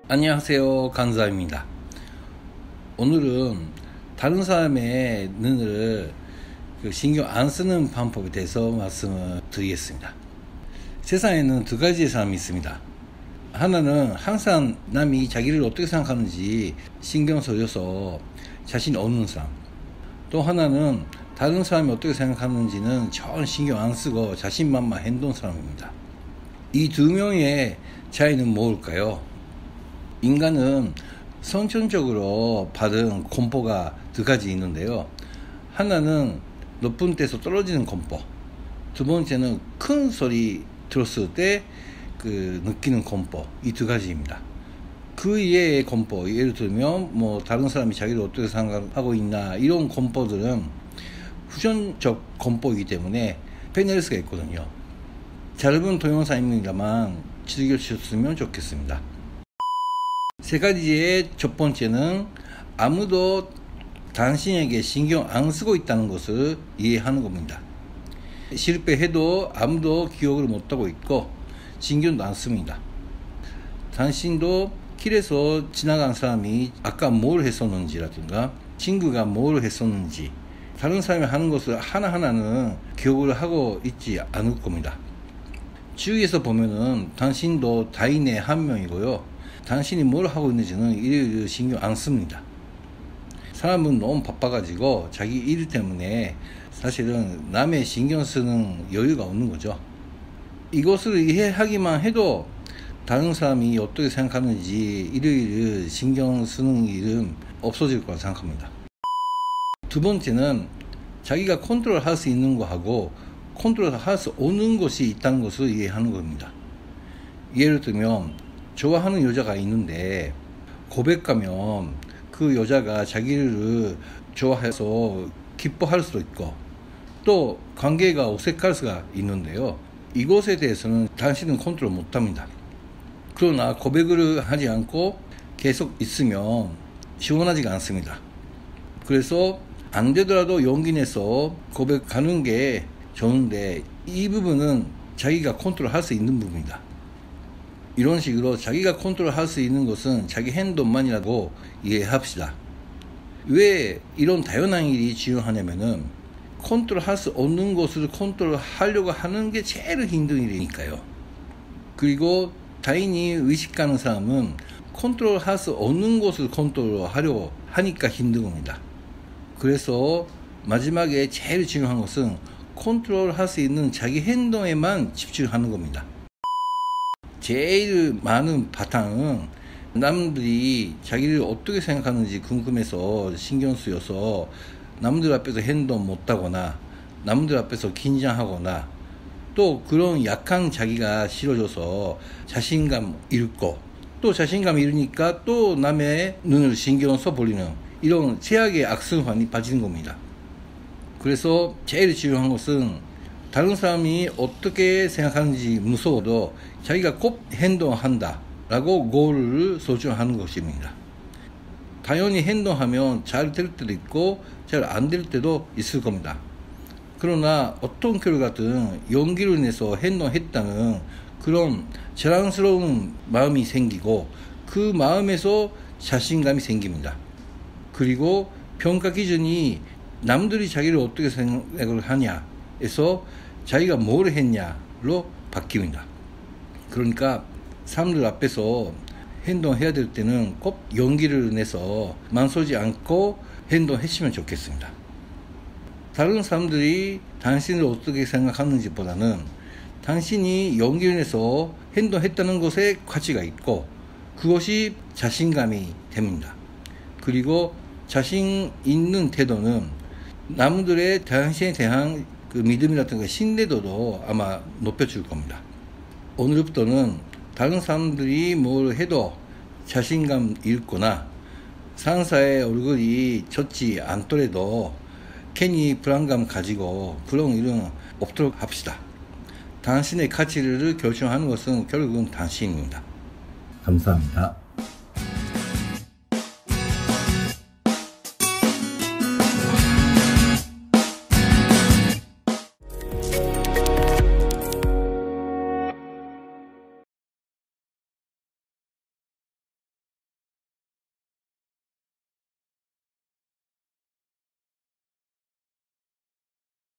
안녕하세요, 간사입니다. 오늘은 다른 사람의 눈을 신경 안 쓰는 방법에 대해서 말씀을 드리겠습니다. 세상에는 두 가지의 사람이 있습니다. 하나는 항상 남이 자기를 어떻게 생각하는지 신경 써줘서 자신이 없는 사람. 또 하나는 다른 사람이 어떻게 생각하는지는 전혀 신경 안 쓰고 자신만만 행동하는 사람입니다. 이 두 명의 차이는 뭘까요? 인간은 선천적으로 받은 공포가 두 가지 있는데요. 하나는 높은 데서 떨어지는 공포, 두 번째는 큰 소리 들었을 때 느끼는 공포, 이 두 가지입니다. 그 이외의 공포, 예를 들면 다른 사람이 자기를 어떻게 생각하고 있나, 이런 공포들은 후천적 공포이기 때문에 빼낼 수가 있거든요. 짧은 동영상입니다만 즐겨주셨으면 좋겠습니다. 세 가지의 첫 번째는 아무도 당신에게 신경 안 쓰고 있다는 것을 이해하는 겁니다. 실패해도 아무도 기억을 못하고 있고 신경도 안 씁니다. 당신도 길에서 지나간 사람이 아까 뭘 했었는지라든가 친구가 뭘 했었는지 다른 사람이 하는 것을 하나하나는 기억을 하고 있지 않을 겁니다. 주위에서 보면은 당신도 다인의 한 명이고요. 당신이 뭘 하고 있는지는 일일이 신경 안 씁니다. 사람은 너무 바빠가지고 자기 일 때문에 사실은 남의 신경 쓰는 여유가 없는 거죠. 이것을 이해하기만 해도 다른 사람이 어떻게 생각하는지 일일이 신경 쓰는 일은 없어질 거라 생각합니다. 두 번째는 자기가 컨트롤할 수 있는 거하고 컨트롤할 수 없는 것이 있다는 것을 이해하는 겁니다. 예를 들면 좋아하는 여자가 있는데 고백하면 그 여자가 자기를 좋아해서 기뻐할 수도 있고 또 관계가 어색할 수가 있는데요. 이것에 대해서는 당신은 컨트롤 못합니다. 그러나 고백을 하지 않고 계속 있으면 시원하지가 않습니다. 그래서 안 되더라도 용기 내서 고백하는 게 좋은데 이 부분은 자기가 컨트롤할 수 있는 부분입니다. 이런 식으로 자기가 컨트롤할 수 있는 것은 자기 행동만이라고 이해합시다. 왜 이런 다양한 일이 중요하냐면은 컨트롤할 수 없는 것을 컨트롤하려고 하는 게 제일 힘든 일이니까요. 그리고 다인이 의식하는 사람은 컨트롤할 수 없는 것을 컨트롤하려고 하니까 힘든 겁니다. 그래서 마지막에 제일 중요한 것은 컨트롤할 수 있는 자기 행동에만 집중하는 겁니다. 제일 많은 바탕은 남들이 자기를 어떻게 생각하는지 궁금해서 신경 쓰여서 남들 앞에서 행동 못하거나 남들 앞에서 긴장하거나 또 그런 약한 자기가 싫어져서 자신감 잃고 또 자신감 잃으니까 또 남의 눈을 신경 써버리는 이런 최악의 악순환이 빠지는 겁니다. 그래서 제일 중요한 것은 다른 사람이 어떻게 생각하는지 무서워도 자기가 꼭 행동한다 라고 고를 설정하는 것입니다. 당연히 행동하면 잘 될 때도 있고 잘 안 될 때도 있을 겁니다. 그러나 어떤 결과든 용기를 내서 행동했다는 그런 자랑스러운 마음이 생기고 그 마음에서 자신감이 생깁니다. 그리고 평가 기준이 남들이 자기를 어떻게 생각을 하냐에서 자기가 뭘 했냐로 바뀝니다. 그러니까 사람들 앞에서 행동해야 될 때는 꼭 용기를 내서 망설이지 않고 행동했으면 좋겠습니다. 다른 사람들이 당신을 어떻게 생각하는지 보다는 당신이 용기를 내서 행동했다는 것에 가치가 있고 그것이 자신감이 됩니다. 그리고 자신 있는 태도는 남들의 당신에 대한 그 믿음이라든가 신뢰도도 아마 높여줄 겁니다. 오늘부터는 다른 사람들이 뭘 해도 자신감 잃거나 상사의 얼굴이 좋지 않더라도 괜히 불안감 가지고 그런 일은 없도록 합시다. 당신의 가치를 결정하는 것은 결국은 당신입니다. 감사합니다.